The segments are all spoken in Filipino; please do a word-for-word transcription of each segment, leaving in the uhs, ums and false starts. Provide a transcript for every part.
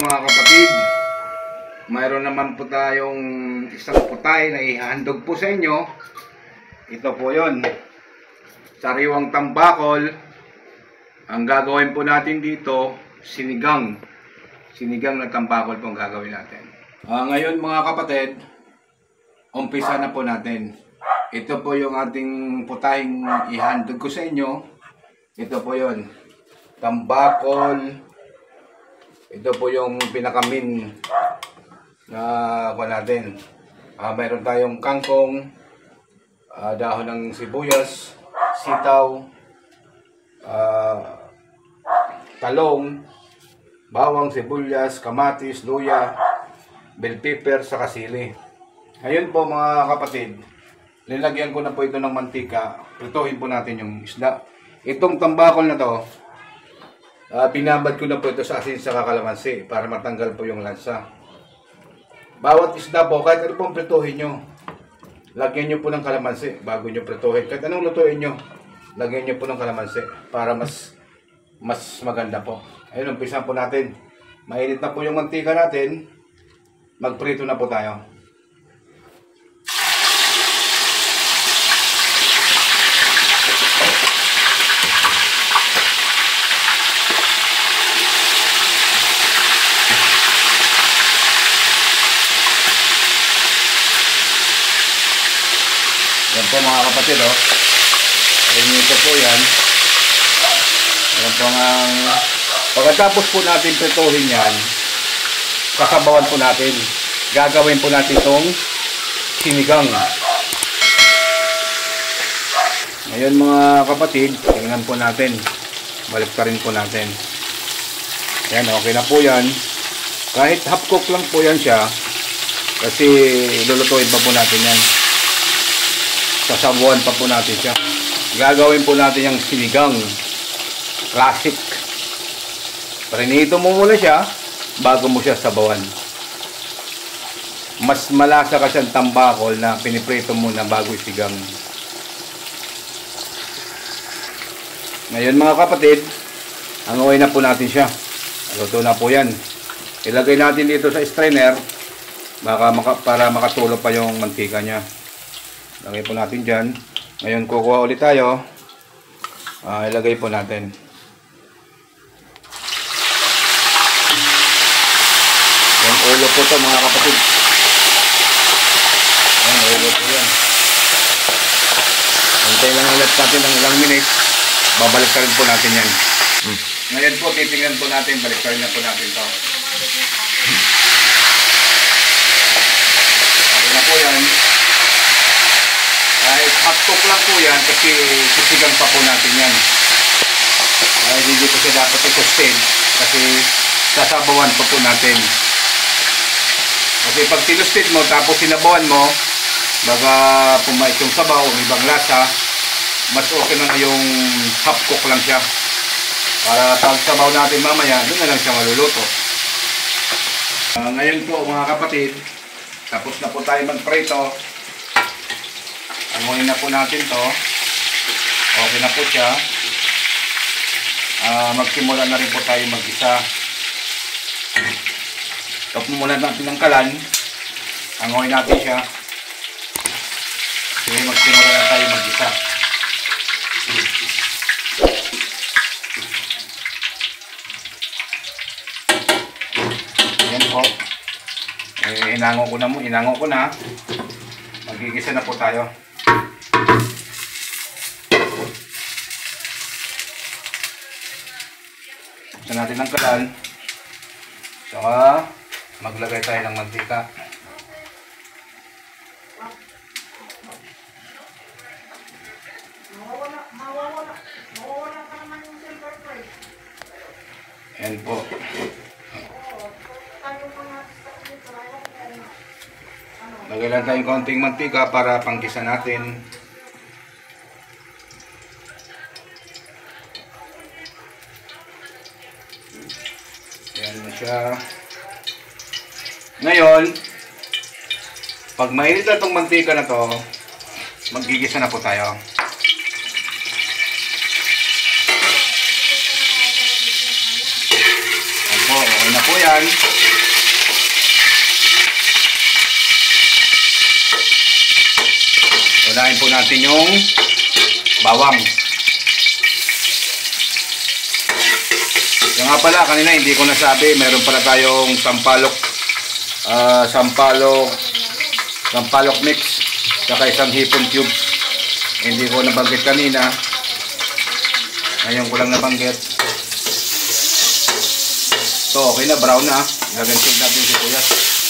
mga kapatid, mayroon naman po tayong isang putay na ihahandog po sa inyo. Ito po yun, sariwang tambakol. Ang gagawin po natin dito, sinigang. Sinigang na tambakol po ang gagawin natin. Uh, ngayon mga kapatid, umpisa na po natin. Ito po yung ating putaying ihahandog ko sa inyo. Ito po yun, tambakol. Ito po yung pinakamin na kuha natin. Uh, mayroon tayong kangkong, uh, dahon ng sibuyas, sitaw, uh, talong, bawang, sibuyas, kamatis, luya, bell pepper, saka sili. Ayun po mga kapatid, nilagyan ko na po ito ng mantika. Prituhin po natin yung isda. Itong tambakol na to, Uh, pinabad ko na po ito sa asin sa kalamansi para matanggal po yung lansa. Bawat isda po, kahit ano pong prituhin nyo, lagyan nyo po ng kalamansi bago nyo prituhin. Kahit anong lutuin nyo, lagyan nyo po ng kalamansi para mas mas maganda po. Ayun, umpisa po natin. Mainit na po yung mantika natin. Magprito na po tayo. Yan po mga kapatid, oh. Rinito po yan. Yan po ang... Pagkatapos po natin prituhin yan, kasabawan po natin. Gagawin po natin itong sinigang. Ngayon mga kapatid, tingnan po natin. Balik pa rin po natin. Yan, okay na po yan. Kahit half cook lang po yan siya, kasi lulutuin pa po natin yan. Sasabuan pa po natin siya. Gagawin po natin yung sinigang classic. Prinito mo muna siya bago mo siya sabawan. Mas malasa ka siyang tambakol na piniprito mo na bago isigang. Ngayon mga kapatid, hanguin na po natin siya. Luto na po yan. Ilagay natin dito sa strainer baka maka, para makatulo pa yung mantika niya. Lagay po natin dyan. Ngayon kukuha ulit tayo. Uh, ilagay po natin. Yung ulo po ito mga kapatid. Yan, ulo po yan. Hintay lang ulit natin ng ilang minutes. Babalik ka rin po natin yan. Hmm. Ngayon po titingnan po natin. Balik ka rin na po natin ito. Okay na po yan. Kahit hot cook lang po yan kasi sisigang pa po natin yan. Ay, hindi po siya dapat i-sustain kasi sasabawan pa po natin. Kasi pag sinustain mo tapos sinabawan mo, baga pumait yung sabaw o ibang lasa, mas okay na na yung half cook lang siya. Para pag sabaw natin mamaya, doon na lang siya maluluto. Uh, ngayon po mga kapatid, tapos na po tayo magprito. Hanguin na po natin to. Okay na po siya. Uh, magsimula na rin po tayo mag-isa. Tapos natin ng kalan. Hanguin natin siya. Sige, magsimula na tayo mag-isa. Ayan po. Eh, inango ko na mo. Inango ko na. Magigisa na po tayo. Buksan natin ang kalan. Saka maglagay tayo ng mantika. Ayan po. Lagay lang tayong konting mantika para pangkisa natin. Ayan na siya. Ngayon, pag mainit na itong mantika na to, magigisa na po tayo. Ayan po, okay na po yan. unahin po natin yung bawang. Yung nga pala, kanina hindi ko nasabi, meron pala tayong sampalok, uh, sampalok, sampalok mix, saka isang hipon cubes. Hindi ko nabanggit kanina. Ngayon ko lang nabanggit. So, okay na, brown na. Gagansin natin si sibuyas.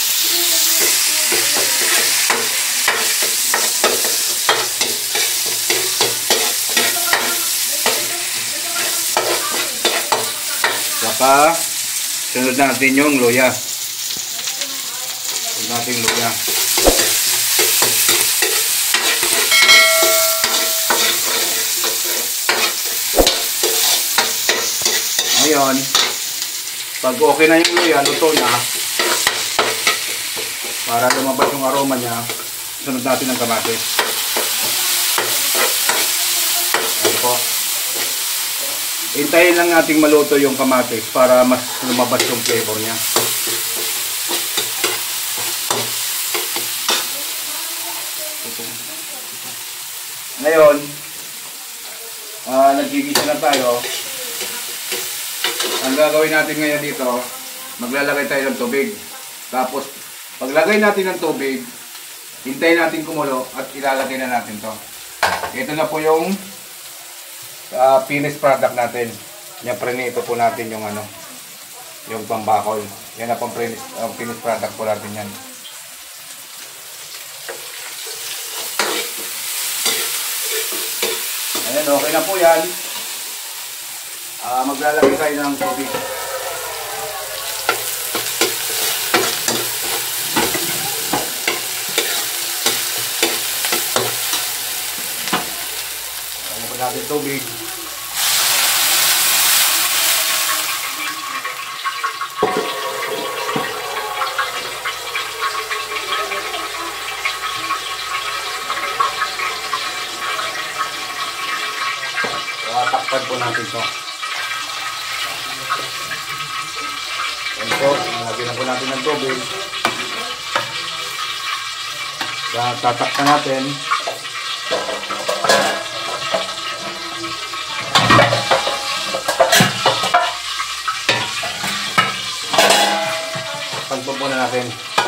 Saka, sunod natin yung luya. Sunod natin yung luya. Ngayon, pag okay na yung luya, luto na, para lumabas yung aroma niya, sunod natin ang kamatis. Ayan po. Hintayin lang nating maluto yung kamatis para mas lumabas yung flavor niya. Ngayon, uh, nagigisa na tayo. Ang gagawin natin ngayon dito, maglalagay tayo ng tubig. Tapos, paglagay natin ng tubig, hintayin natin kumulo at ilalagay na natin to. Ito na po yung uh, finished product natin. Yan, prinito po natin yung ano, yung pambakol. Yan na pong finished, uh, finished product po natin yan. Ayan, okay na po yan. Uh, maglalagay tayo ng tubig. Lagyan po natin tubig. So, takpan po natin ito. So, lagyan na po natin ng tubig. Tatakpan natin. Takpan po muna natin.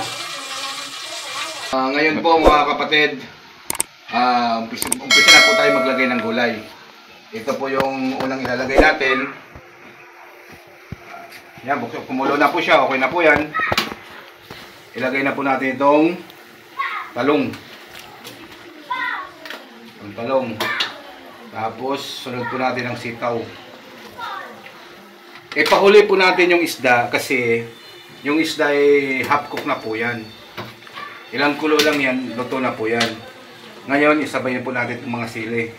Uh, ngayon po mga kapatid, uh, umpisa, umpisa na po tayo maglagay ng gulay. Ito po yung unang ilalagay natin. Yan, bukso, kumulo na po siya. Okay na po yan. Ilagay na po natin itong talong. Ang talong. Tapos, sunod po natin ang sitaw. Ipahuli po natin yung isda kasi yung isda ay half cook na po yan. Ilang kulo lang yan, luto na po yan. Ngayon, isabayin po natin itong mga sili.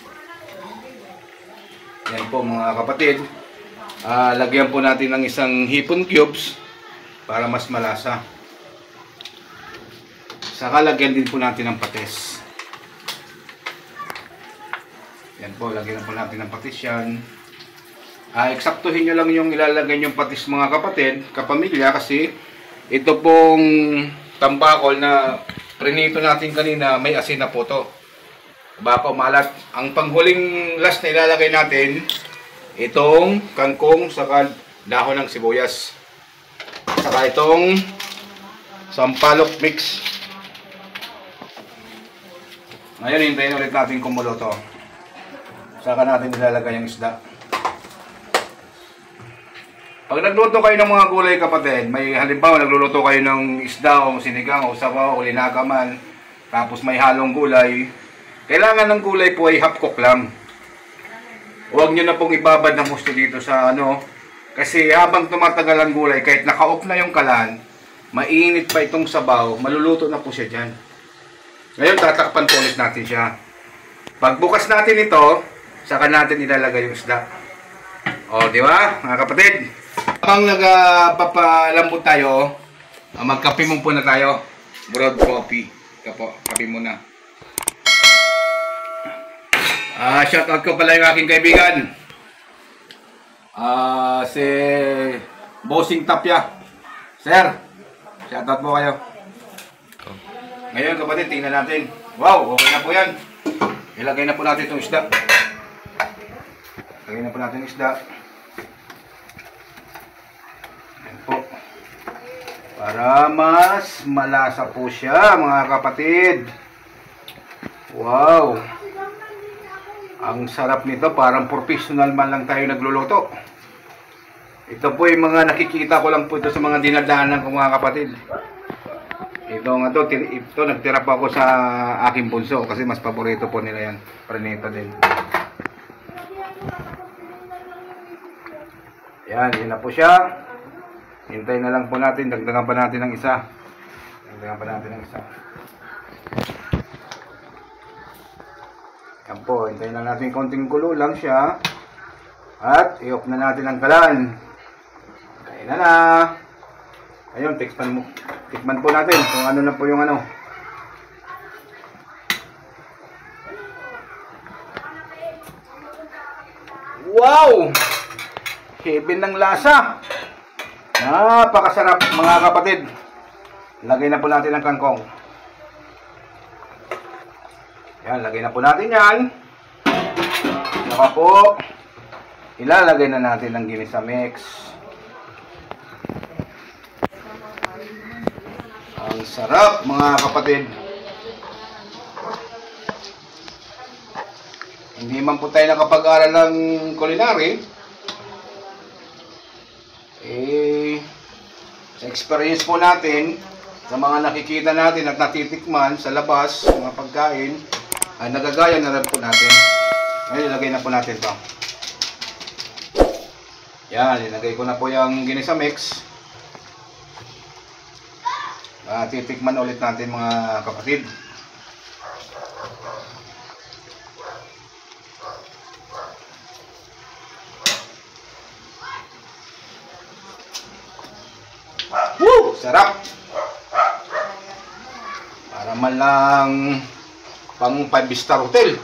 Yan po mga kapatid. Uh, lagyan po natin ng isang hipon cubes para mas malasa. Saka lagyan din po natin ng patis. Yan po, lagyan po natin ng patis yan. Uh, eksaktuhin nyo lang yung ilalagay yung patis mga kapatid, kapamilya, kasi ito pong tambakol na prinito natin kanina, may asin na po to. Baka umalat. Ang panghuling last na ilalagay natin, itong kangkong saka dahon ng sibuyas. Saka itong sampalok mix. Ngayon, hintayin ulit natin kumulo to. Saka natin ilalagay yung isda. Pag nagluto kayo ng mga gulay kapatid, may halimbawa nagluluto kayo ng isda o sinigang o sabaw o linagaman, tapos may halong gulay, kailangan ng gulay po ay half cook lang. Huwag nyo na pong ibabad ng gusto dito sa ano. Kasi habang tumatagal ang gulay, kahit naka-off na yung kalan, mainit pa itong sabaw, maluluto na po siya dyan. Ngayon, tatakpan po ulit natin siya. Pagbukas natin ito, saka natin ilalagay yung isda. O, di ba, mga kapatid? Habang nagpapalambot tayo, magkape mo po na tayo. Broad coffee. Ito po, kape muna. Ah, uh, shoutout ko pala yung aking kaibigan. Ah, uh, si Bossing Tapia. Sir, shoutout po kayo. Ngayon kapatid, tingnan natin. Wow, okay na po yan. Ilagay na po natin itong isda. Ilagay na po natin yung isda. Ayan po. Para mas malasa po siya, mga kapatid. Wow. Ang sarap nito, parang professional man lang tayo nagluluto. Ito po yung mga nakikita ko lang po ito sa mga dinadaanan ko, mga kapatid. Ito nga to, ito nagtira pa ako sa aking bunso kasi mas paborito po nila yan. Prenito din. Yan, yun na po siya. Hintayin na lang po natin, dagdagan pa natin ng isa. Dagdagan pa natin ng isa. Yan po, hintayin lang natin konting kulo lang siya. At i-off na natin ang kalan. Kain na na. Ayun, tikman mo. Tikman po natin kung ano na po yung ano. Wow! Heaven ng lasa. Napakasarap, mga kapatid. Lagay na po natin ang kangkong. Yan, lagay na po natin yan. Saka po, ilalagay na natin ang ginisa mix. Ang sarap, mga kapatid. Hindi man po tayo nakapag-aral ng culinary. Eh, sa experience po natin, sa mga nakikita natin at natitikman sa labas, mga pagkain, ay nagagaya na rin po natin. Ngayon, ilagay na po natin ito. Yan, ilagay ko na po yung ginisa mix. Uh, titikman ulit natin, mga kapatid. Woo! Sarap! Para man lang pang five star hotel.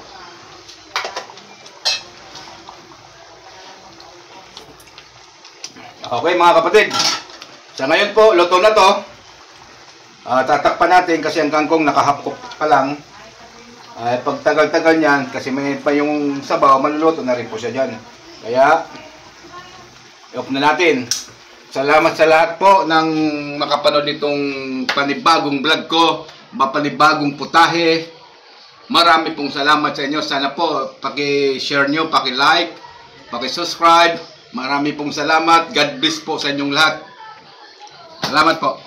Okay, mga kapatid. Sa ngayon po, luto na to. Uh, tatakpan natin kasi ang kangkong nakahapkop pa lang. Uh, pag tagal-tagal niyan, kasi may pa yung sabaw, maluluto na rin po siya dyan. Kaya, i-off na natin. Salamat sa lahat po ng makapanood nitong panibagong vlog ko, panibagong putahe. Marami pong salamat sa inyo. Sana po, paki-share nyo, paki-like, paki-subscribe. Marami pong salamat. God bless po sa inyong lahat. Salamat po.